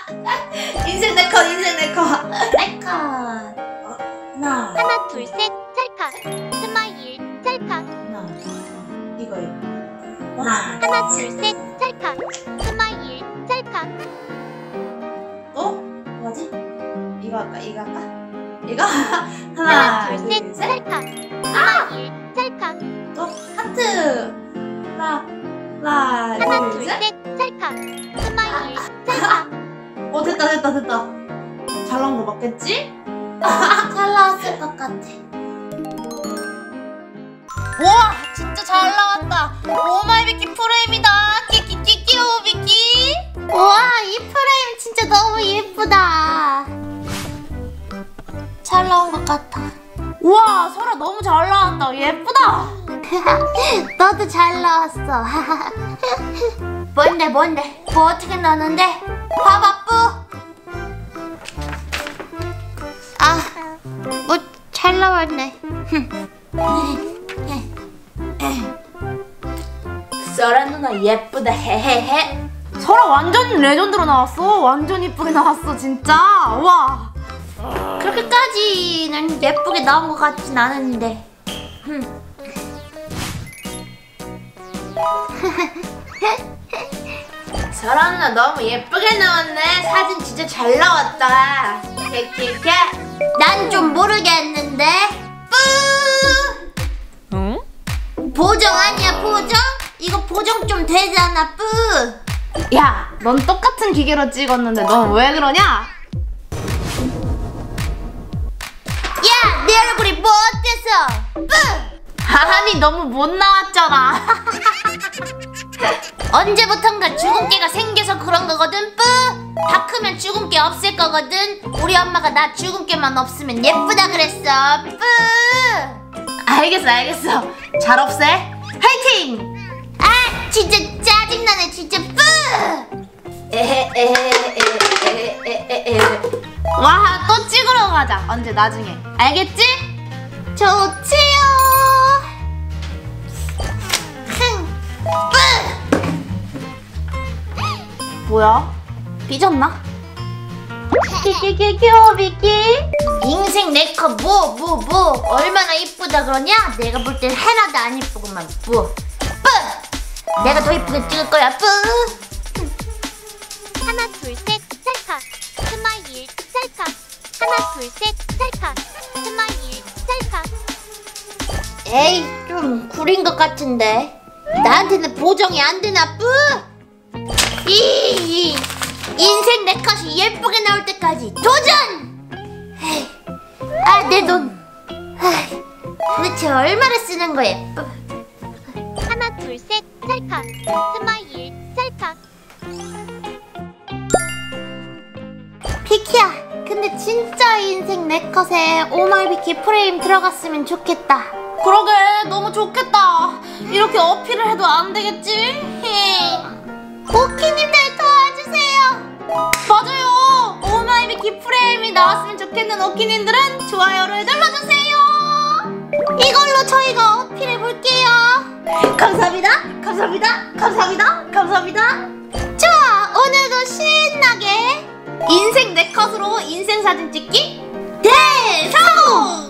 인생 네컷 인생 네컷. 네컷. 하나 둘 셋 찰칵. 스마일 찰칵. 이거. 하나 둘 셋 찰칵. 스마일 찰칵. 뭐지? 이거 할까? 이거? 하나 둘 셋 찰칵. 스마일 찰칵. 또 하트. 하나 둘 셋 찰칵. 스마일 찰칵. 됐다. 잘 나온 거 맞겠지? 잘 나왔을 것 같아. 와, 진짜 잘 나왔다. 오마이비키 프레임이다. 끼끼끼끼오 비키. 우와, 이 프레임 진짜 너무 예쁘다. 잘 나온 것 같아. 우와, 설아 너무 잘 나왔다. 예쁘다. 너도 잘 나왔어. 뭔데? 뭐 어떻게 나왔는데? 봐봐, 뿌. 뭐 잘 나왔네. 설아 누나 예쁘다. 헤헤헤. 설아 완전 레전드로 나왔어. 완전 예쁘게 나왔어, 진짜. 와. 그렇게까지는 예쁘게 나온 것 같진 않은데. 설아 누나 너무 예쁘게 나왔네. 사진 진짜 잘 나왔다. 케케케. 난 좀 모르겠는데. 뿌. 응? 보정 아니야, 보정? 이거 보정 좀 되잖아, 뿌. 야, 넌 똑같은 기계로 찍었는데 넌 왜 그러냐? 야, 내 얼굴이 뭐 어때서? 뿌. 아니, 너무 못 나왔잖아. 언제부턴가 주근깨가 생겨서 그런 거거든, 뿌. 다 크면 주근깨 없을 거거든. 우리 엄마가 나 주근깨만 없으면 예쁘다 그랬어, 뿌. 알겠어. 잘 없애. 화이팅! 아, 진짜 짜증나네, 진짜, 뿌. 와, 또 찍으러 가자. 언제 나중에. 알겠지? 좋지요. 뭐야? 삐졌나? 끼끼끼끼 비키. 인생 네컷 뭐 얼마나 이쁘다 그러냐? 내가 볼 땐 하나도 안 이쁘구만. 뿌. 내가 더 이쁘게 찍을 거야. 뿌. 하나 둘 셋 찰칵. 스마일 찰칵. 하나 둘 셋 찰칵. 스마일 찰칵. 에이, 좀 구린 것 같은데. 나한테는 보정이 안 되나, 뿌? 인생 네컷이 예쁘게 나올 때까지 도전! 아, 내 돈. 도대체 얼마나 쓰는 거야, 뿌? 하나 둘 셋 찰칵. 스마일 찰칵. 비키야, 근데 진짜 인생 네컷에 오마이비키 프레임 들어갔으면 좋겠다. 그러게, 너무 좋겠다. 이렇게 어필을 해도 안 되겠지? 오키님들 도와주세요. 맞아요. 오마이비키 프레임이 나왔으면 좋겠는 오키님들은 좋아요를 눌러주세요. 이걸로 저희가 어필해볼게요. 감사합니다. 좋아, 오늘도 신나게 인생 네컷으로 인생 사진 찍기 대성공!